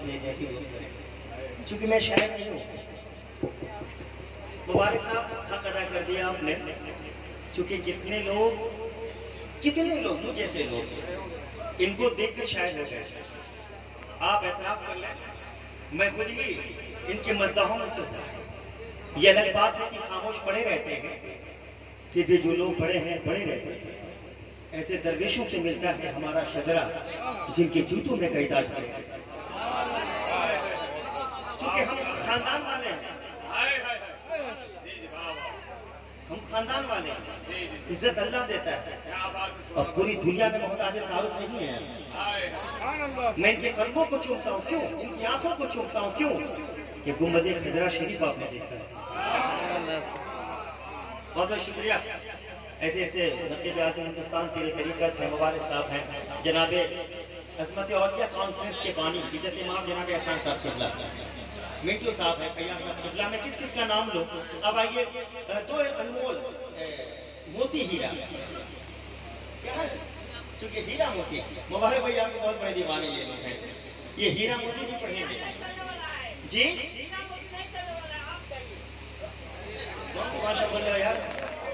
इतने ऐसी दोस्त चूंकि मैं शायर नहीं हूँ। मुबारक साहब, हक अदा कर दिया आपने। चूंकि कितने लोग मुझ जैसे लोग इनको देखकर शायर हो गए। आप एतराफ कर लें, मैं खुद ही इनके मद्दाहों में से हूं। ये अलग बात है कि खामोश पड़े रहते हैं, फिर भी जो लोग बड़े हैं बड़े रहते हैं। ऐसे दरवेशों से मिलता है हमारा शजरा, जिनके जूतों में कई ताज पड़े। चूंकि हम खानदान वाले हैं, हम खानदान वाले हैं, इज्जत अल्लाह देता है और पूरी दुनिया में मोहताज तारुफ नहीं है। मैं इनके कदमों को चूमता हूँ क्यों, इनकी आंखों को चूमता हूँ क्यों, ये गुम्बद खिदरा शरीफ आपने देखा है। बहुत बहुत शुक्रिया। ऐसे ऐसे नकीब आज़म हिंदुस्तान तेरे तरीक़त है, मुबारक साहब हैं, जनाबे असमत औलिया कॉन्फ्रेंस के बानी इज़्ज़त इमाम जनाब एहसान साहब किबला, मिंटू साहब है, फैयाज साहब किबला। मैं किस किस का नाम लूँ? अब आइए, दो अनमोल मोती हीरा क्या है, क्योंकि हीरा मोती, मुबारक भैया आपके बहुत बड़े दीवाने ये लोग हैं। ये हीरा मोती भी पढ़ेंगे जी, कौन सी भाषा बोल रहे हो यार?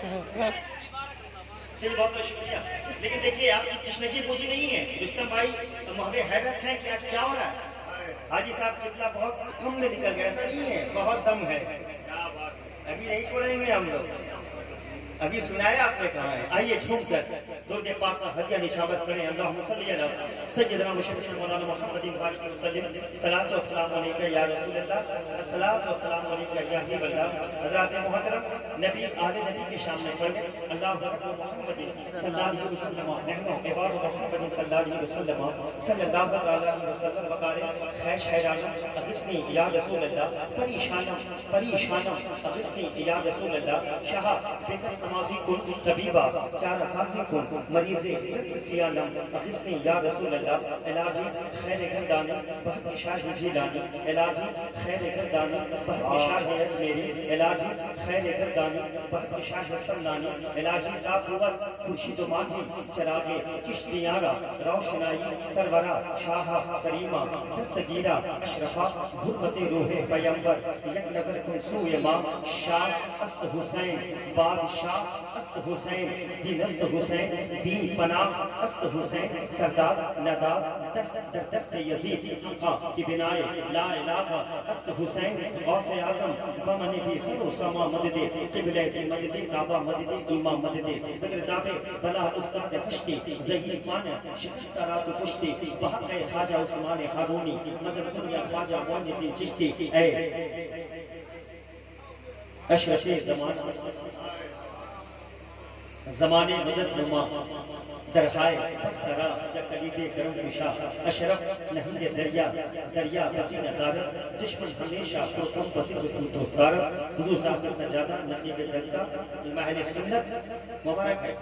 चलिए बहुत बहुत शुक्रिया। लेकिन देखिए, आपकी तशनगी पूजी नहीं है रुस्तम भाई, हमें हैरत है कि आज क्या हो रहा है। हाजी साहब कितना बहुत दम में निकल गया, ऐसा नहीं है, बहुत दम है, अभी नहीं छोड़ेंगे हम लोग। अभी सुनाया आपने कहा है, आइए झूम कर दुर्द पाक का हदिया निछावत करें। अल्लाहुम्मा सल्ली अला सय्यिदना मुहम्मद मौलाना मुहम्मदिन वालिहि वसल्लम। सलातो व सलाम अलैका या रसूल अल्लाह, अस्सलातु व सलाम अलैका या हबीब अल्लाह। हज़रात मोहतरम, नबी आले नबी के सामने पढ़े अल्लाहु अकबर मुहम्मदिन सल्लल्लाहु अलैहि वसल्लम, नहनु इबाद मुहम्मदिन सल्लल्लाहु अलैहि वसल्लम, सल्लल्लाहु अलैहि वसल्लम वकारे खैश हैरान अगिस्नी या रसूल अल्लाह, परेशान अगिस्नी या रसूल अल्लाह। शाह बेकस नमाजी कुल तबीबा, चार असासी कुल मरीज़े सियानम अगिस्नी या रसूल अल्लाह। इलाही खैर गर्दानी बहुत शाह जिलानी, इलाही खैर गर्दानी बहुत शाह अजमेरी, इलाही खैर गर्दानी बहुत शाह सल्लानी। इलाही ताक़ुवत खुर्शीद माही चरागे चिश्तियारा, रोशनाई सरवरा शाह करीमा दस्तगीरा अशरफा गुरबते रूहे पैगंबर। एक नजर कुनसू इमाम शाह अस्त हुसैन बादशाह अस्त हुसैन दीन अस्त हुसैन दीन पना अस्त हुसैन सरदार नदा दस्त दस्त यजीद आका की बिनाए ला इलाहा अस्त हुसैन गौसे आजम बमने भी सरो समा मददे किबले की मददे काबा मददे इमाम मददे बदर दाबे बला उस्ताद फश्ती ज़हीर फान शिकस्त रात कुश्ती बहक ख्वाजा उस्मान हारूनी मदद दुनिया ख्वाजा मोइनुद्दीन चिश्ती। ए अशरफे ज़माने मदद नुमा दरहाए बस्तरा ज़कलीदे करम कुशा। अशरफ नहीं दरिया दरिया पसीना दार, दुश्मन हमेशा पुरकम पसीना दोस्तार। हुजूर साहब का सजादा नकीब जलसा महल सुन्नत मुबारक है।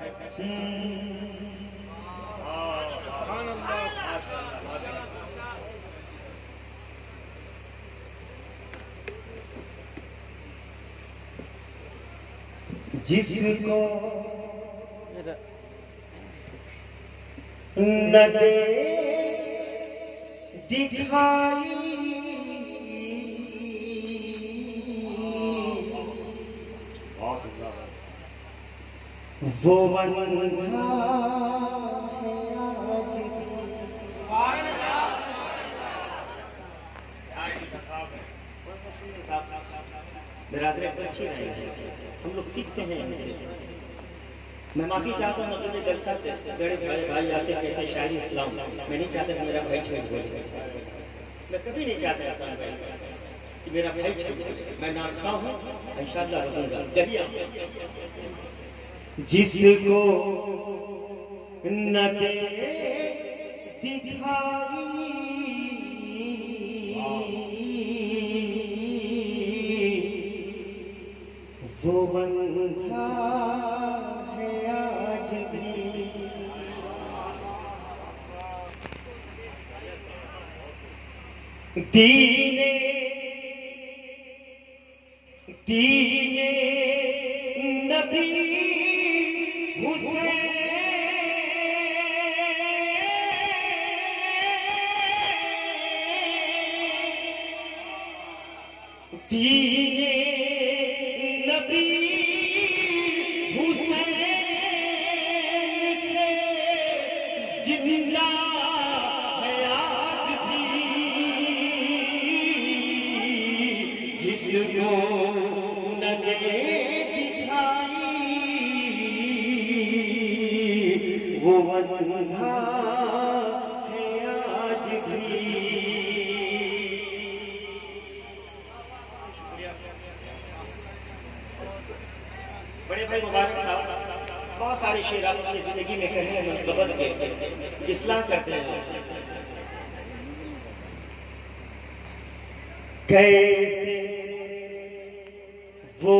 जिसको न दे दिखाई वो बंधा है आज। बिरादरी पर अच्छी नहीं है, हम लोग सीखते हैं इनसे। मैं माफी चाहता हूँ नकीब जलसा से, बड़े बड़े भाई आते कहते शायरी इस्लाम, मैं नहीं चाहता मेरा भाई छूट जाए, मैं कभी नहीं चाहता ऐसा कि मेरा भाई छूट जाए। मैं नाखा हूँ, इंशाअल्लाह रहूंगा। कहिए जिसको न दे दिखाई वो बंधा है आज भी। दीने दीने नबी हुसैन दीने नबी हुसैन से जिंदा है आज भी, जिसको नगे दिखाई वो वंधा है आज भी। बड़े भाई मुबारक साहब बहुत सारे शेर आप अपनी जिंदगी में कहे हैं, बदल के इस्लाह करते हैं। कैसे वो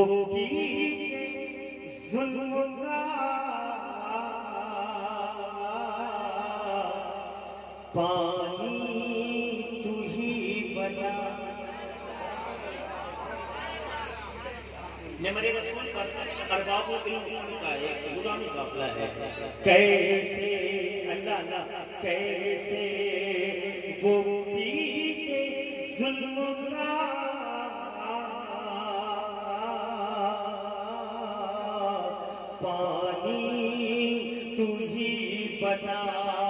जुल्म का पानी तू ही बना, मेरे रसूल पर अरबाब इल्म का एक गुलामी काफिला है। कैसे अल्लाह कैसे वो पी के जुल्म का पानी तू ही बना,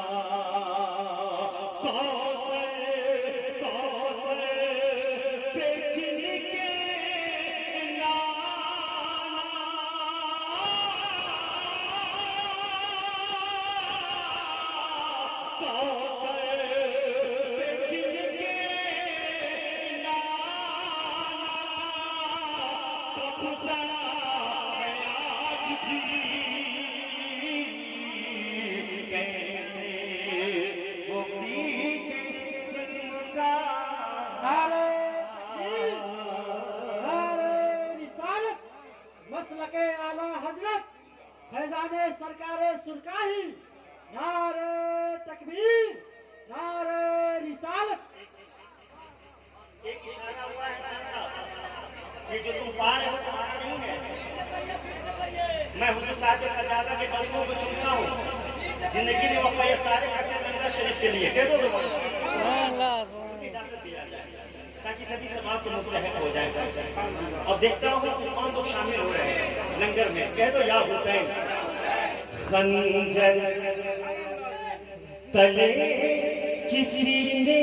मसलके आला हजरत फैजाने सरकारे सुरकाही, नारे तकबीर, नारे रिसालत। एक इशारा हुआ है साहब, ये जो तुम पा रहे हो तुम्हारा नहीं है। मैं हुजूर साहब के सजादा के कदमों को चूमता हूँ, जिंदगी में वफा ये सारे पैसे लंगर शरीफ के लिए कह दो इजाजत दिया जाए ताकि सभी समाज को मुस्तहक हो जाए। और देखता हूँ कौन लोग शामिल हो रहे हैं लंगर में, कह दो या हुसैन। खंजर तले किसी ने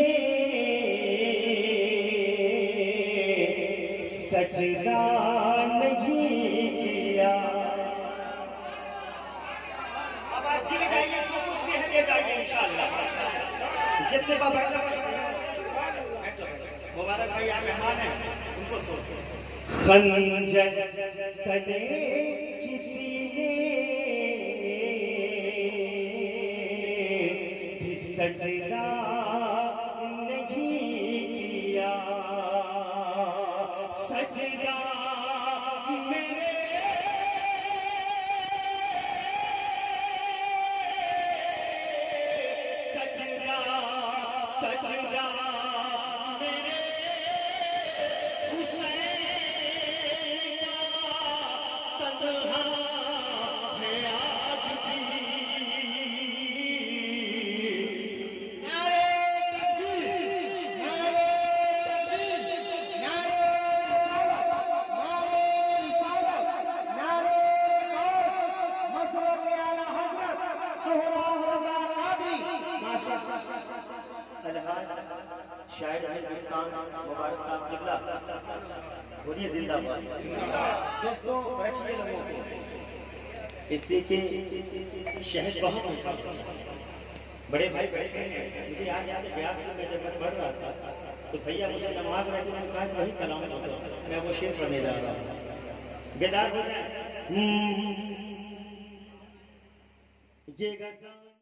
सजदा नहीं किया। अब आप गिर जाइए तो कुछ भी है, दे जाइए इंशाअल्लाह। जितने मुबारक भाई यहाँ मेहमान है, उनको खंजर तले किसी ने भी सजदा नहीं किया। सजदा मेरे सजदा सजदा मेरे हुसैन का तन्हा है आज भी। नारे तकबीर, नारे तकबीर, नारे रिसालत, नारे मसलके आला हजरत शोहरा हजार नादी। शायर हिंदुस्तान मुबारक साहब किबला बोलिए जिंदाबाद। दोस्तों बैठिए लोगों को, इसलिए कि शहद बहुत होता है। बड़े भाई बैठे हैं, मुझे आज याद है ब्यास में जब मैं पढ़ रहा था तो भैया मुझे नमाज रहे, मैंने कहा वही कलाम मैं वो शेर पढ़ने जा रहा हूँ। बेदार हो जाए ये गज़ल